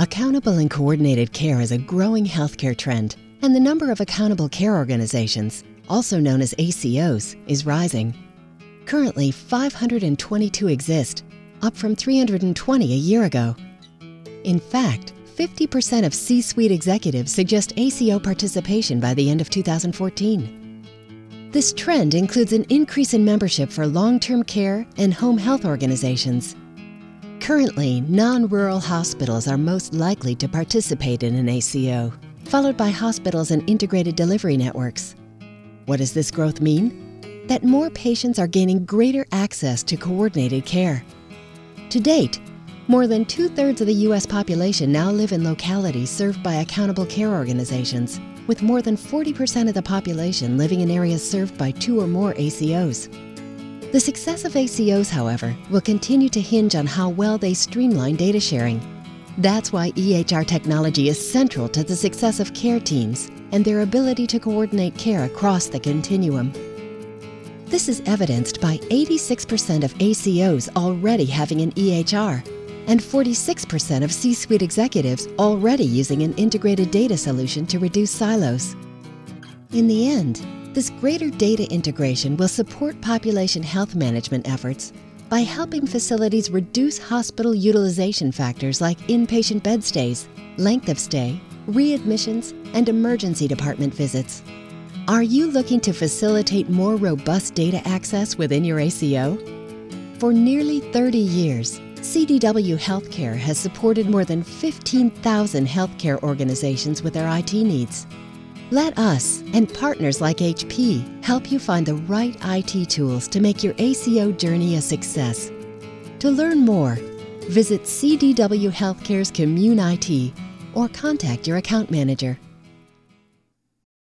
Accountable and coordinated care is a growing healthcare trend, and the number of accountable care organizations, also known as ACOs, is rising. Currently, 522 exist, up from 320 a year ago. In fact, 50% of C-suite executives suggest ACO participation by the end of 2014. This trend includes an increase in membership for long-term care and home health organizations. Currently, non-rural hospitals are most likely to participate in an ACO, followed by hospitals and integrated delivery networks. What does this growth mean? That more patients are gaining greater access to coordinated care. To date, more than 2/3 of the U.S. population now live in localities served by accountable care organizations, with more than 40% of the population living in areas served by 2 or more ACOs. The success of ACOs, however, will continue to hinge on how well they streamline data sharing. That's why EHR technology is central to the success of care teams and their ability to coordinate care across the continuum. This is evidenced by 86% of ACOs already having an EHR and 46% of C-suite executives already using an integrated data solution to reduce silos. In the end, this greater data integration will support population health management efforts by helping facilities reduce hospital utilization factors like inpatient bed stays, length of stay, readmissions, and emergency department visits. Are you looking to facilitate more robust data access within your ACO? For nearly 30 years, CDW Healthcare has supported more than 15,000 healthcare organizations with their IT needs. Let us and partners like HP help you find the right IT tools to make your ACO journey a success. To learn more, visit CDW Healthcare's Commune IT or contact your account manager.